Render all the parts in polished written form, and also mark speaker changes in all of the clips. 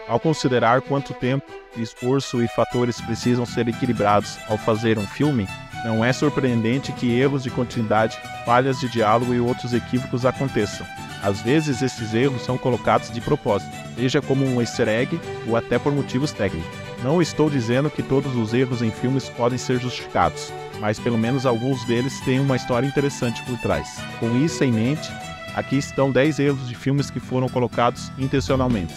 Speaker 1: Ao considerar quanto tempo, esforço e fatores precisam ser equilibrados ao fazer um filme, não é surpreendente que erros de continuidade, falhas de diálogo e outros equívocos aconteçam. Às vezes esses erros são colocados de propósito, seja como um easter egg ou até por motivos técnicos. Não estou dizendo que todos os erros em filmes podem ser justificados, mas pelo menos alguns deles têm uma história interessante por trás. Com isso em mente, aqui estão 10 erros de filmes que foram colocados intencionalmente.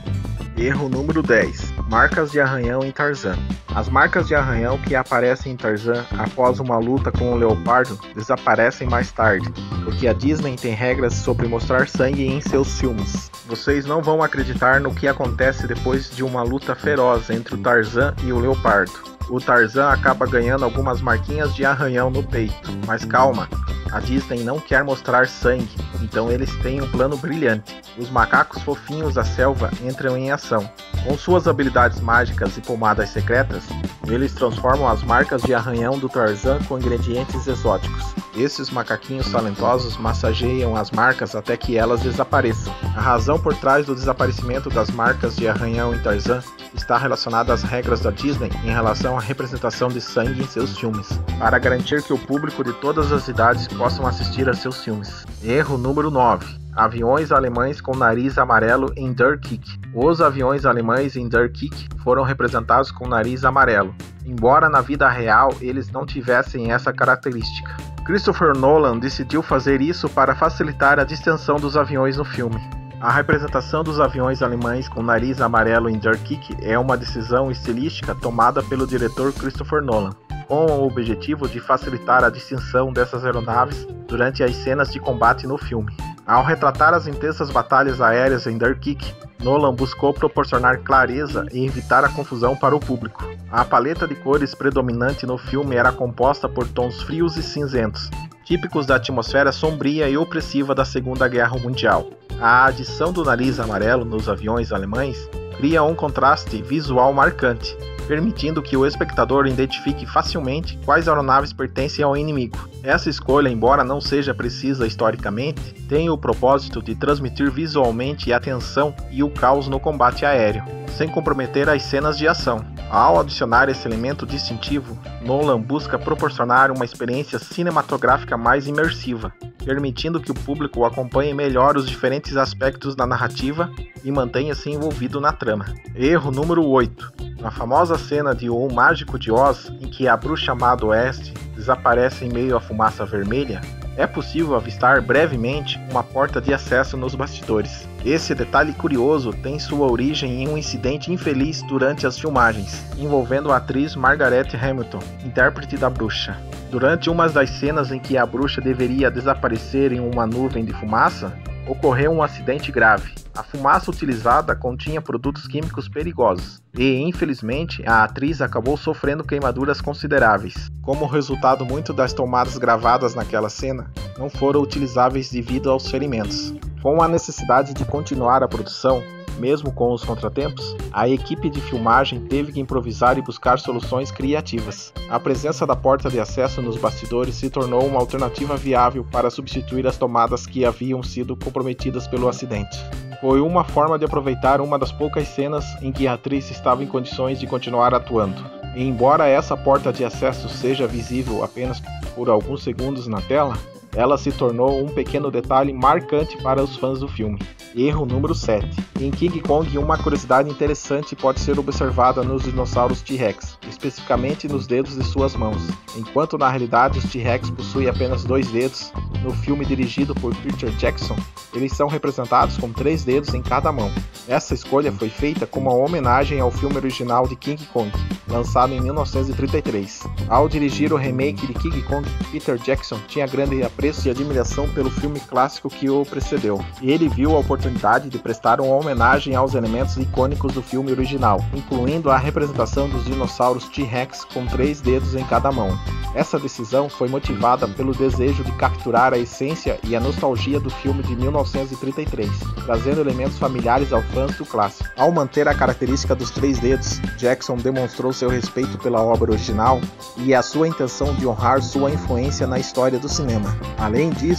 Speaker 2: Erro número 10. Marcas de arranhão em Tarzan. As marcas de arranhão que aparecem em Tarzan após uma luta com o leopardo desaparecem mais tarde, porque a Disney tem regras sobre mostrar sangue em seus filmes. Vocês não vão acreditar no que acontece depois de uma luta feroz entre o Tarzan e o leopardo. O Tarzan acaba ganhando algumas marquinhas de arranhão no peito, mas calma, a Disney não quer mostrar sangue, então eles têm um plano brilhante. Os macacos fofinhos da selva entram em ação. Com suas habilidades mágicas e pomadas secretas, eles transformam as marcas de arranhão do Tarzan com ingredientes exóticos. Esses macaquinhos talentosos massageiam as marcas até que elas desapareçam. A razão por trás do desaparecimento das marcas de arranhão em Tarzan está relacionada às regras da Disney em relação à representação de sangue em seus filmes, para garantir que o público de todas as idades possam assistir a seus filmes. Erro número 9. Aviões alemães com nariz amarelo em Dunkirk. Os aviões alemães em Dunkirk foram representados com nariz amarelo, embora na vida real eles não tivessem essa característica. Christopher Nolan decidiu fazer isso para facilitar a distensão dos aviões no filme. A representação dos aviões alemães com nariz amarelo em Dunkirk é uma decisão estilística tomada pelo diretor Christopher Nolan, com o objetivo de facilitar a distinção dessas aeronaves durante as cenas de combate no filme. Ao retratar as intensas batalhas aéreas em Dunkirk, Nolan buscou proporcionar clareza e evitar a confusão para o público. A paleta de cores predominante no filme era composta por tons frios e cinzentos, típicos da atmosfera sombria e opressiva da Segunda Guerra Mundial. A adição do nariz amarelo nos aviões alemães cria um contraste visual marcante, permitindo que o espectador identifique facilmente quais aeronaves pertencem ao inimigo. Essa escolha, embora não seja precisa historicamente, tem o propósito de transmitir visualmente a tensão e o caos no combate aéreo, sem comprometer as cenas de ação. Ao adicionar esse elemento distintivo, Nolan busca proporcionar uma experiência cinematográfica mais imersiva, permitindo que o público acompanhe melhor os diferentes aspectos da narrativa e mantenha-se envolvido na trama. Erro número 8. Na famosa cena de O Mágico de Oz, em que a bruxa má do oeste desaparece em meio à fumaça vermelha, é possível avistar brevemente uma porta de acesso nos bastidores. Esse detalhe curioso tem sua origem em um incidente infeliz durante as filmagens, envolvendo a atriz Margaret Hamilton, intérprete da bruxa. Durante uma das cenas em que a bruxa deveria desaparecer em uma nuvem de fumaça, ocorreu um acidente grave. A fumaça utilizada continha produtos químicos perigosos e, infelizmente, a atriz acabou sofrendo queimaduras consideráveis. Como resultado, muitas das tomadas gravadas naquela cena não foram utilizáveis devido aos ferimentos. Com a necessidade de continuar a produção, mesmo com os contratempos, a equipe de filmagem teve que improvisar e buscar soluções criativas. A presença da porta de acesso nos bastidores se tornou uma alternativa viável para substituir as tomadas que haviam sido comprometidas pelo acidente. Foi uma forma de aproveitar uma das poucas cenas em que a atriz estava em condições de continuar atuando. E embora essa porta de acesso seja visível apenas por alguns segundos na tela, ela se tornou um pequeno detalhe marcante para os fãs do filme. Erro número 7. Em King Kong, uma curiosidade interessante pode ser observada nos dinossauros T-Rex, especificamente nos dedos de suas mãos. Enquanto na realidade os T-Rex possuem apenas 2 dedos, no filme dirigido por Peter Jackson, eles são representados com 3 dedos em cada mão. Essa escolha foi feita como uma homenagem ao filme original de King Kong, lançado em 1933. Ao dirigir o remake de King Kong, Peter Jackson tinha grande apreço e admiração pelo filme clássico que o precedeu, e ele viu a oportunidade de prestar uma homenagem aos elementos icônicos do filme original, incluindo a representação dos dinossauros T-Rex com 3 dedos em cada mão. Essa decisão foi motivada pelo desejo de capturar a essência e a nostalgia do filme de 1933, trazendo elementos familiares aos fãs do clássico. Ao manter a característica dos 3 dedos, Jackson demonstrou seu respeito pela obra original e a sua intenção de honrar sua influência na história do cinema. Além disso,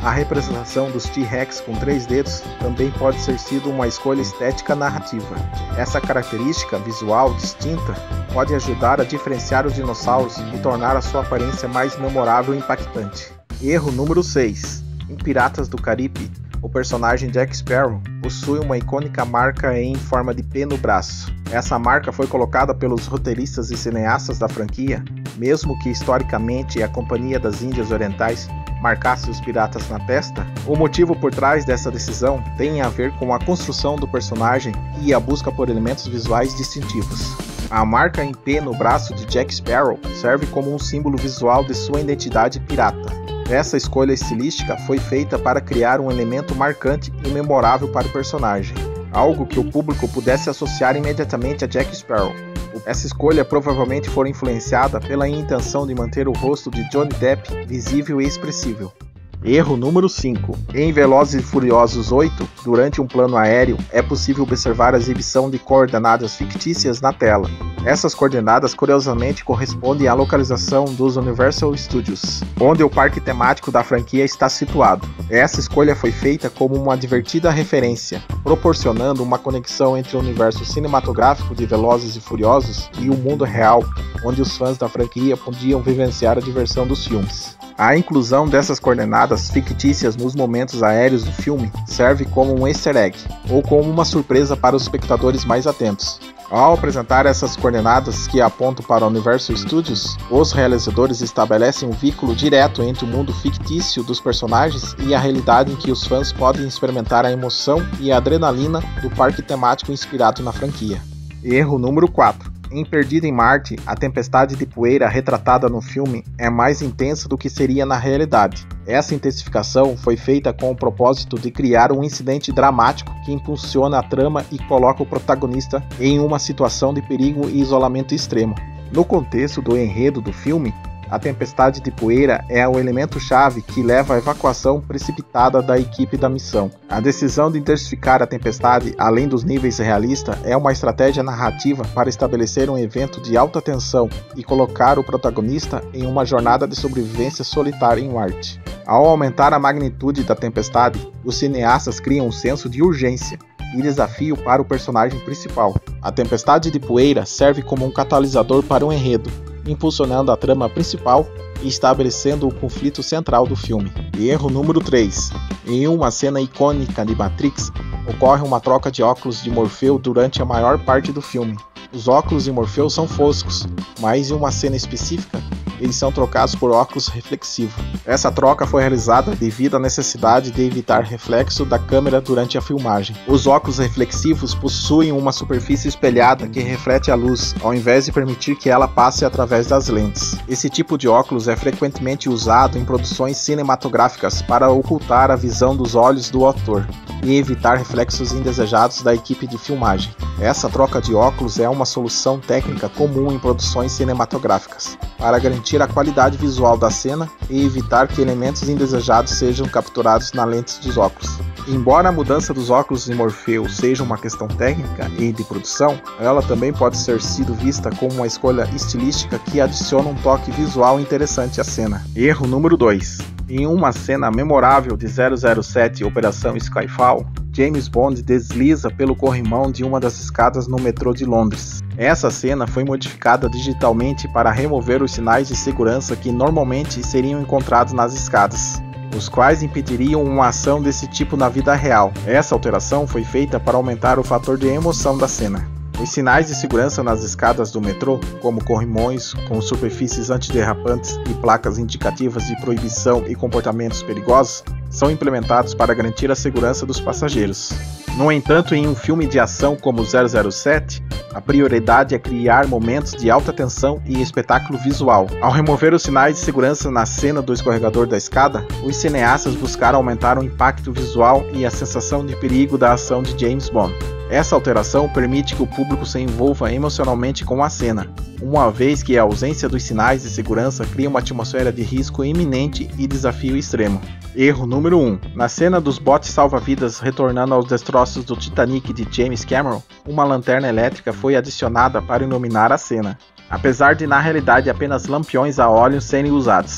Speaker 2: A representação dos T-Rex com 3 dedos também pode ser sido uma escolha estética narrativa. Essa característica visual distinta pode ajudar a diferenciar os dinossauros e tornar a sua aparência mais memorável e impactante. Erro número 6. Em Piratas do Caribe, o personagem Jack Sparrow possui uma icônica marca em forma de P no braço. Essa marca foi colocada pelos roteiristas e cineastas da franquia, mesmo que historicamente a Companhia das Índias Orientais marcasse os piratas na testa. O motivo por trás dessa decisão tem a ver com a construção do personagem e a busca por elementos visuais distintivos. A marca em P no braço de Jack Sparrow serve como um símbolo visual de sua identidade pirata. Essa escolha estilística foi feita para criar um elemento marcante e memorável para o personagem, algo que o público pudesse associar imediatamente a Jack Sparrow. Essa escolha provavelmente foi influenciada pela intenção de manter o rosto de Johnny Depp visível e expressível. Erro número 5. Em Velozes e Furiosos 8, durante um plano aéreo, é possível observar a exibição de coordenadas fictícias na tela. Essas coordenadas, curiosamente, correspondem à localização dos Universal Studios, onde o parque temático da franquia está situado. Essa escolha foi feita como uma divertida referência, proporcionando uma conexão entre o universo cinematográfico de Velozes e Furiosos e o mundo real, onde os fãs da franquia podiam vivenciar a diversão dos filmes. A inclusão dessas coordenadas fictícias nos momentos aéreos do filme serve como um easter egg, ou como uma surpresa para os espectadores mais atentos. Ao apresentar essas coordenadas que apontam para o Universal Studios, os realizadores estabelecem um vínculo direto entre o mundo fictício dos personagens e a realidade em que os fãs podem experimentar a emoção e a adrenalina do parque temático inspirado na franquia. Erro número 4. Em Perdido em Marte, a tempestade de poeira retratada no filme é mais intensa do que seria na realidade. Essa intensificação foi feita com o propósito de criar um incidente dramático que impulsiona a trama e coloca o protagonista em uma situação de perigo e isolamento extremo. No contexto do enredo do filme, a tempestade de poeira é o elemento-chave que leva à evacuação precipitada da equipe da missão. A decisão de intensificar a tempestade, além dos níveis realistas, é uma estratégia narrativa para estabelecer um evento de alta tensão e colocar o protagonista em uma jornada de sobrevivência solitária em Marte. Ao aumentar a magnitude da tempestade, os cineastas criam um senso de urgência e desafio para o personagem principal. A tempestade de poeira serve como um catalisador para o enredo, impulsionando a trama principal e estabelecendo o conflito central do filme. Erro número 3. Em uma cena icônica de Matrix, ocorre uma troca de óculos de Morfeu durante a maior parte do filme. Os óculos de Morfeu são foscos, mas em uma cena específica, eles são trocados por óculos reflexivos. Essa troca foi realizada devido à necessidade de evitar reflexo da câmera durante a filmagem. Os óculos reflexivos possuem uma superfície espelhada que reflete a luz, ao invés de permitir que ela passe através das lentes. Esse tipo de óculos é frequentemente usado em produções cinematográficas para ocultar a visão dos olhos do ator e evitar reflexos indesejados da equipe de filmagem. Essa troca de óculos é uma solução técnica comum em produções cinematográficas, para garantir a qualidade visual da cena e evitar que elementos indesejados sejam capturados na lente dos óculos. Embora a mudança dos óculos de Morfeu seja uma questão técnica e de produção, ela também pode ser sido vista como uma escolha estilística que adiciona um toque visual interessante à cena. Erro número 2. Em uma cena memorável de 007 Operação Skyfall, James Bond desliza pelo corrimão de uma das escadas no metrô de Londres. Essa cena foi modificada digitalmente para remover os sinais de segurança que normalmente seriam encontrados nas escadas, os quais impediriam uma ação desse tipo na vida real. Essa alteração foi feita para aumentar o fator de emoção da cena. Os sinais de segurança nas escadas do metrô, como corrimões com superfícies antiderrapantes e placas indicativas de proibição e comportamentos perigosos, são implementados para garantir a segurança dos passageiros. No entanto, em um filme de ação como 007, a prioridade é criar momentos de alta tensão e espetáculo visual. Ao remover os sinais de segurança na cena do escorregador da escada, os cineastas buscaram aumentar o impacto visual e a sensação de perigo da ação de James Bond. Essa alteração permite que o público se envolva emocionalmente com a cena, uma vez que a ausência dos sinais de segurança cria uma atmosfera de risco iminente e desafio extremo. Erro número 1. Na cena dos botes salva-vidas retornando aos destroços do Titanic de James Cameron, uma lanterna elétrica foi adicionada para iluminar a cena, apesar de na realidade apenas lampiões a óleo serem usados.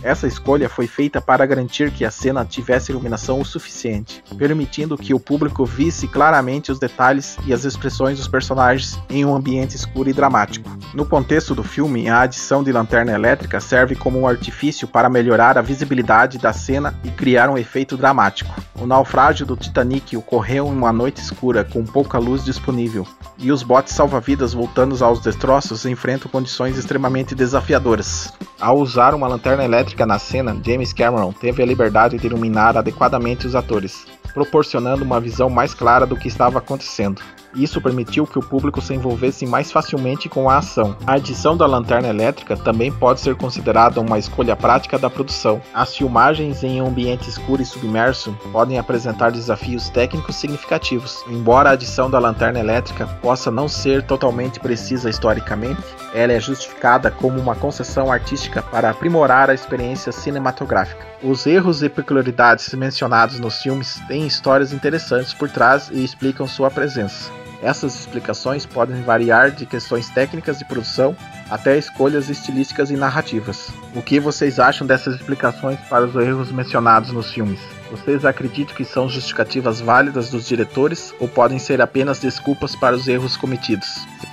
Speaker 2: Essa escolha foi feita para garantir que a cena tivesse iluminação o suficiente, permitindo que o público visse claramente os detalhes e as expressões dos personagens em um ambiente escuro e dramático. No contexto do filme, a adição de lanterna elétrica serve como um artifício para melhorar a visibilidade da cena e criar um efeito dramático. O naufrágio do Titanic ocorreu em uma noite escura com pouca luz disponível, e os botes salva-vidas voltando aos destroços enfrentam condições extremamente desafiadoras. Ao usar uma lanterna elétrica na cena, James Cameron teve a liberdade de iluminar adequadamente os atores, proporcionando uma visão mais clara do que estava acontecendo. Isso permitiu que o público se envolvesse mais facilmente com a ação. A adição da lanterna elétrica também pode ser considerada uma escolha prática da produção. As filmagens em um ambiente escuro e submerso podem apresentar desafios técnicos significativos. Embora a adição da lanterna elétrica possa não ser totalmente precisa historicamente, ela é justificada como uma concessão artística para aprimorar a experiência cinematográfica. Os erros e peculiaridades mencionados nos filmes têm histórias interessantes por trás e explicam sua presença. Essas explicações podem variar de questões técnicas de produção até escolhas estilísticas e narrativas. O que vocês acham dessas explicações para os erros mencionados nos filmes? Vocês acreditam que são justificativas válidas dos diretores ou podem ser apenas desculpas para os erros cometidos?